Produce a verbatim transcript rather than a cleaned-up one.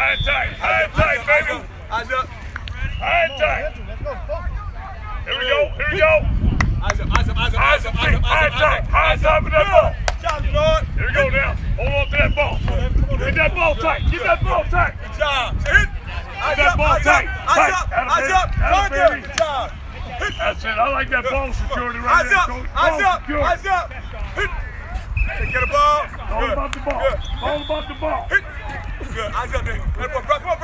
High and tight. High and tight, baby. Eyes up. High and tight. Here we go. Here we go. Eyes up. Eyes up. Eyes up. Eyes up. Eyes up. High and tight. High and tight with that ball. Good job, Here we go now. Hold on to that ball. Get that ball tight. Get that ball tight. Good job. Hit. Get that ball tight. Eyes up. Eyes up. Target. Good job. That's it. I like that ball security right Eyes there. up. Eyes up. Eyes up. Hit. Get a ball. All about the ball. All about the ball. Hit. Good. Eyes up, nigga. Come on, bro. Come on, bro.